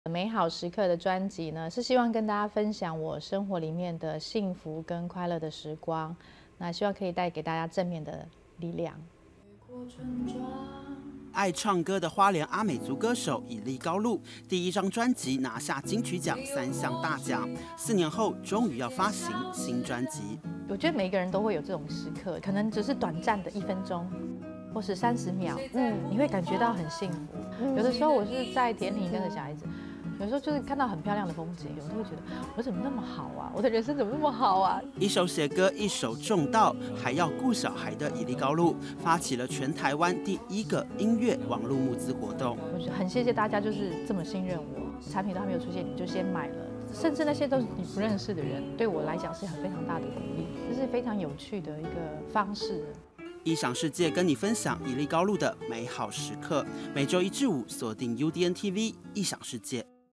美好时刻的专辑呢，是希望跟大家分享我生活里面的幸福跟快乐的时光，那希望可以带给大家正面的力量。 爱唱歌的花莲阿美族歌手以利高露，第1张专辑拿下金曲奖3项大奖，4年后终于要发行新专辑。 我觉得每一个人都会有这种时刻，可能只是短暂的1分钟，或是30秒，你会感觉到很幸福。有的时候我是在田里跟着小孩子。有时候就是看到很漂亮的风景，我都会觉得我怎么那么好啊？我的人生怎么那么好啊？ 一手写歌，一手种稻，还要顾小孩的以利高露，发起了全台湾第1个音乐网络募资活动。 我很谢谢大家，就是这么信任我，产品都还没有出现，你就先买了，甚至那些都是你不认识的人，对我来讲是非常大的鼓励，这是非常有趣的一个方式。 异想世界跟你分享以利高露的美好时刻，每周1至5锁定UDN TV异想世界。